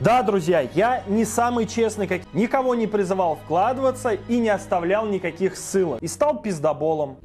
Да, друзья, я не самый честный, никого не призывал вкладываться и не оставлял никаких ссылок. И стал пиздоболом.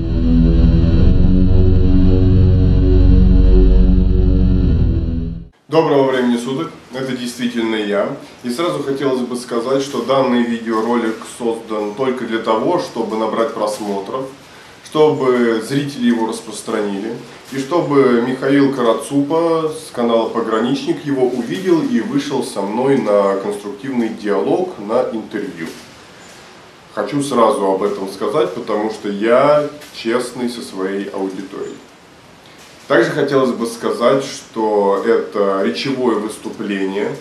Доброго времени суток, это действительно я. И сразу хотелось бы сказать, что данный видеоролик создан только для того, чтобы набрать просмотров, чтобы зрители его распространили, и чтобы Михаил Карацупа с канала Пограничник его увидел и вышел со мной на конструктивный диалог, на интервью. Хочу сразу об этом сказать, потому что я честный со своей аудиторией. Также хотелось бы сказать, что это речевое выступление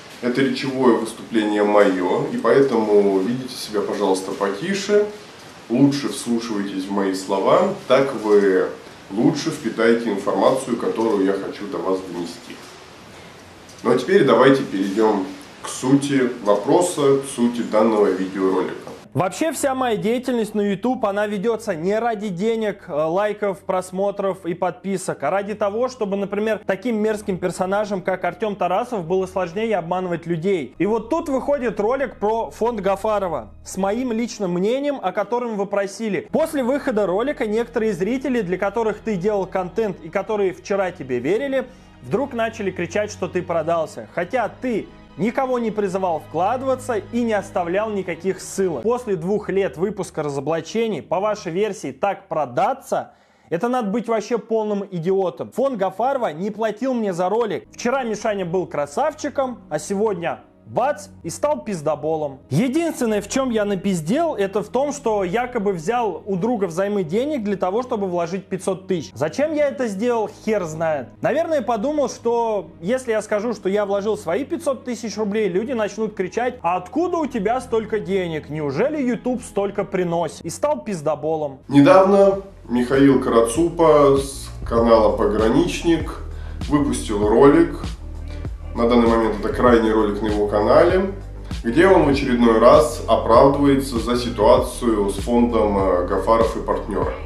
мое, и поэтому ведите себя, пожалуйста, потише, лучше вслушивайтесь в мои слова, так вы лучше впитаете информацию, которую я хочу до вас донести. Ну а теперь давайте перейдем к сути вопроса, к сути данного видеоролика. Вообще вся моя деятельность на YouTube, она ведется не ради денег, лайков, просмотров и подписок, а ради того, чтобы, например, таким мерзким персонажам, как Артем Тарасов, было сложнее обманывать людей. И вот тут выходит ролик про фонд Гафарова с моим личным мнением, о котором вы просили. После выхода ролика некоторые зрители, для которых ты делал контент и которые вчера тебе верили, вдруг начали кричать, что ты продался. Хотя ты никого не призывал вкладываться и не оставлял никаких ссылок. После 2 лет выпуска разоблачений, по вашей версии, так продаться, это надо быть вообще полным идиотом. Фонд Гафарова не платил мне за ролик. Вчера Мишаня был красавчиком, а сегодня бац, и стал пиздоболом. Единственное, в чем я напиздел, это в том, что якобы взял у друга взаймы денег для того, чтобы вложить 500 тысяч. Зачем я это сделал, хер знает. Наверное, подумал, что если я скажу, что я вложил свои 500 тысяч рублей, люди начнут кричать: а откуда у тебя столько денег? Неужели YouTube столько приносит? И стал пиздоболом. Недавно Михаил Карацупа с канала Пограничник выпустил ролик. На данный момент это крайний ролик на его канале, где он в очередной раз оправдывается за ситуацию с фондом Гафаров и партнеры.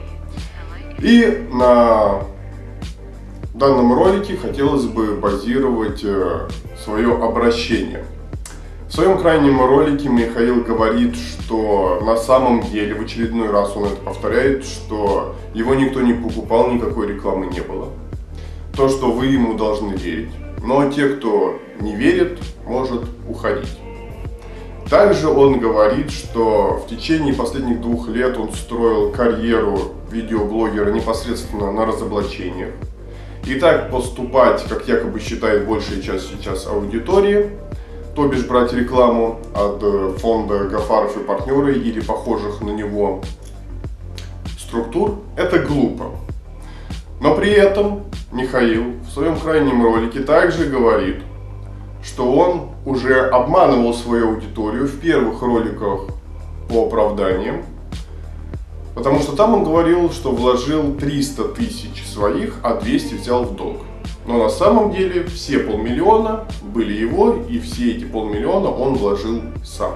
И на данном ролике хотелось бы базировать свое обращение. В своем крайнем ролике Михаил говорит, что на самом деле, в очередной раз он это повторяет, что его никто не покупал, никакой рекламы не было. То, что вы ему должны верить. Но те, кто не верит, может уходить. Также он говорит, что в течение последних 2 лет он строил карьеру видеоблогера непосредственно на разоблачениях. И так поступать, как якобы считает большая часть сейчас аудитории, то бишь брать рекламу от фонда Гафаров и партнеры или похожих на него структур, это глупо. Но при этом Михаил в своем крайнем ролике также говорит, что он уже обманывал свою аудиторию в первых роликах по оправданиям, потому что там он говорил, что вложил 300 тысяч своих, а 200 взял в долг. Но на самом деле все 500 000 были его, и все эти 500 000 он вложил сам.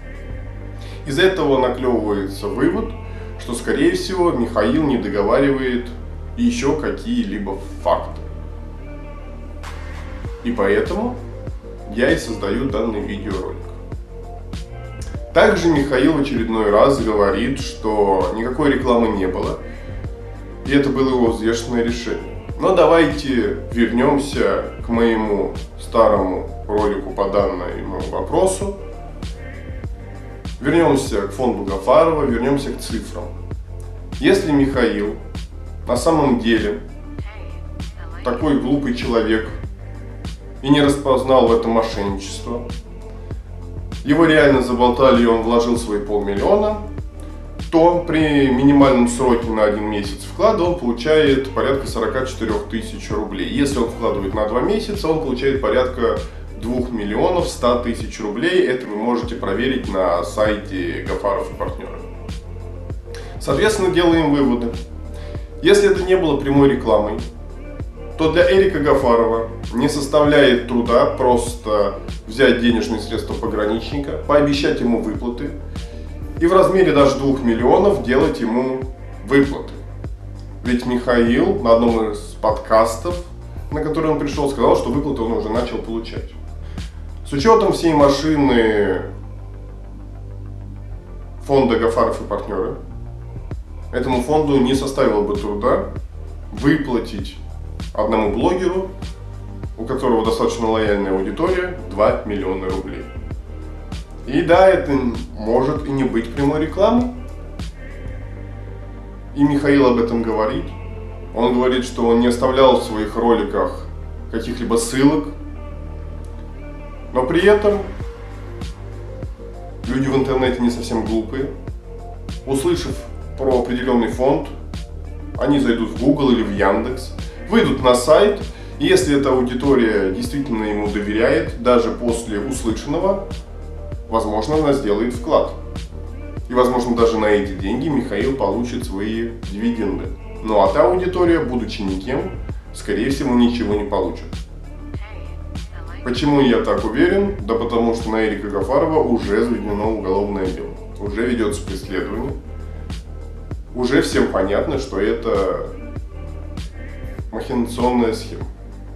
Из этого наклевывается вывод, что скорее всего Михаил не договаривает еще какие-либо факты. И поэтому я и создаю данный видеоролик. Также Михаил в очередной раз говорит, что никакой рекламы не было, и это было его взвешенное решение. Но давайте вернемся к моему старому ролику по данному вопросу. Вернемся к фонду Гафарова, вернемся к цифрам. Если Михаил на самом деле такой глупый человек и не распознал в этом мошенничество, его реально заболтали и он вложил свои 500 000, то при минимальном сроке на 1 месяц вклада он получает порядка 44 тысяч рублей. Если он вкладывает на 2 месяца, он получает порядка 2 100 000 рублей. Это вы можете проверить на сайте Гафаров и партнеры. Соответственно, делаем выводы. Если это не было прямой рекламой, то для Эрика Гафарова не составляет труда просто взять денежные средства пограничника, пообещать ему выплаты и в размере даже 2 миллионов делать ему выплаты. Ведь Михаил на одном из подкастов, на который он пришел, сказал, что выплаты он уже начал получать. С учетом всей машины фонда Гафаров и партнеры, этому фонду не составило бы труда выплатить одному блогеру, у которого достаточно лояльная аудитория, 2 миллиона рублей. И да, это может и не быть прямой рекламой. И Михаил об этом говорит. Он говорит, что он не оставлял в своих роликах каких-либо ссылок. Но при этом люди в интернете не совсем глупые. Услышав про определенный фонд, они зайдут в Google или в Яндекс, выйдут на сайт, и если эта аудитория действительно ему доверяет, даже после услышанного, возможно, она сделает вклад. И, возможно, даже на эти деньги Михаил получит свои дивиденды. Ну а та аудитория, будучи никем, скорее всего, ничего не получит. Почему я так уверен? Да потому что на Эрика Гафарова уже заведено уголовное дело. Уже ведется преследование. Уже всем понятно, что это махинационная схема.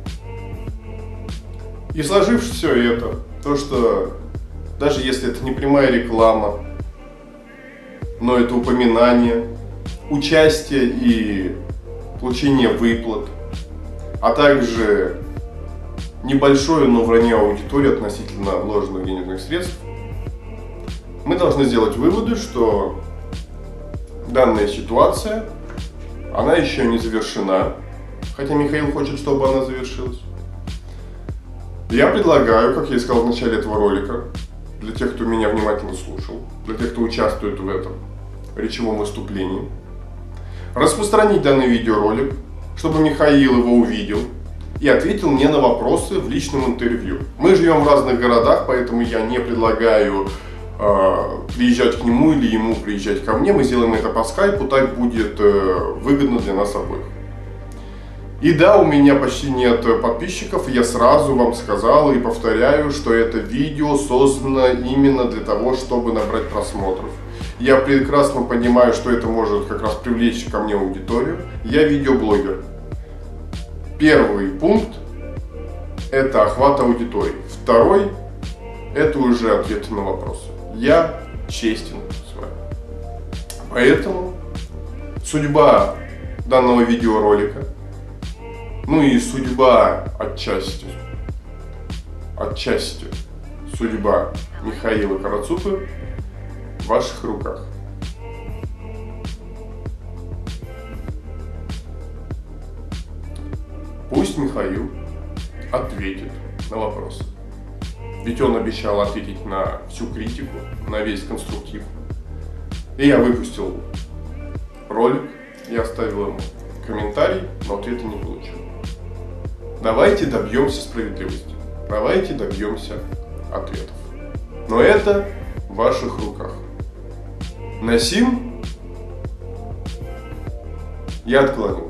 И сложив все это, то что даже если это не прямая реклама, но это упоминание, участие и получение выплат, а также небольшое, но вранье аудитории относительно вложенных денежных средств, мы должны сделать выводы, что данная ситуация, она еще не завершена, хотя Михаил хочет, чтобы она завершилась. Я предлагаю, как я и сказал в начале этого ролика, для тех, кто меня внимательно слушал, для тех, кто участвует в этом речевом выступлении, распространить данный видеоролик, чтобы Михаил его увидел и ответил мне на вопросы в личном интервью. Мы живем в разных городах, поэтому я не предлагаю приезжать к нему или ему приезжать ко мне. Мы сделаем это по скайпу, так будет выгодно для нас обоих. И да, у меня почти нет подписчиков, и я сразу вам сказал и повторяю, что это видео создано именно для того, чтобы набрать просмотров. Я прекрасно понимаю, что это может как раз привлечь ко мне аудиторию. Я видеоблогер. Первый пункт – это охват аудитории. Второй – это уже ответы на вопросы. Я честен с вами. Поэтому судьба данного видеоролика, ну и судьба отчасти судьба Михаила Карацупы в ваших руках. Пусть Михаил ответит на вопросы. Ведь он обещал ответить на всю критику, на весь конструктив. И я выпустил ролик, я оставил ему комментарий, но ответа не получил. Давайте добьемся справедливости. Давайте добьемся ответов. Но это в ваших руках. На сим я отклонил.